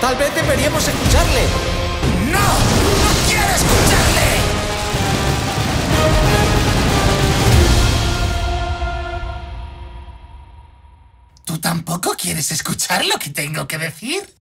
Tal vez deberíamos escucharle. ¡No! ¡No quiero escucharle! ¿Tú tampoco quieres escuchar lo que tengo que decir?